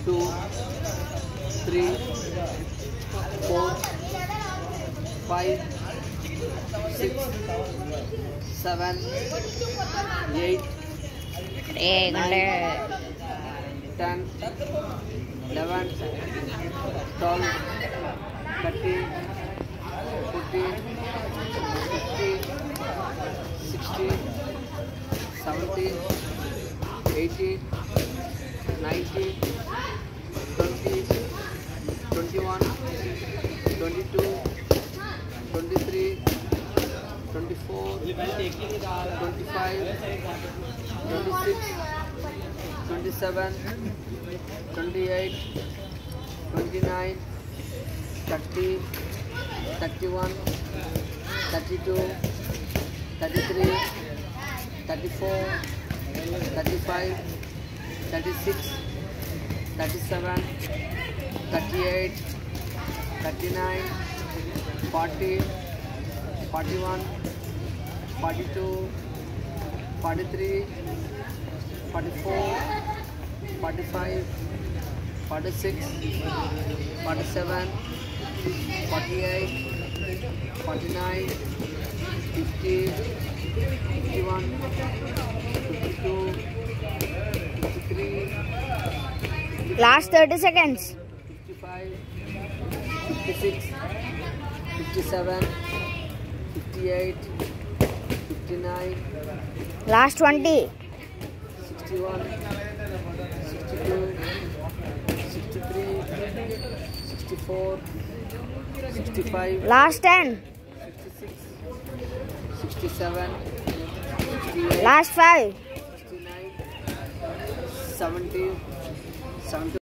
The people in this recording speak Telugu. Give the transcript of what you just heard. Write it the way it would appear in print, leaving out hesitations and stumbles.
2, 3, 4, 5, 6, 7, 8, 9, 10, 11, 12, 13, 14, 15, 16, 17, 18, 19, 20, 21, 22, 23, 24, 25, 26, 27, 28, 29, 30, 31, 32, 33, 34, 35, 36, 37, 38, 39, 40, 41, 42, 43, 44, 45, 46, 47, 48, 49, 50, 51, 52, 53, Last 30 seconds. 55, 56, 57, 58, 59, Last 20. 61, 62, 63, 64, 65, Last 10. 66, 67, 68, Last 5. 69, 70, 70.